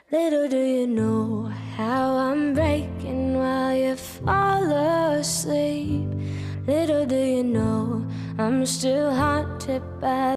Little do you know how I'm breaking while you fall asleep. Little do you know I'm still haunted by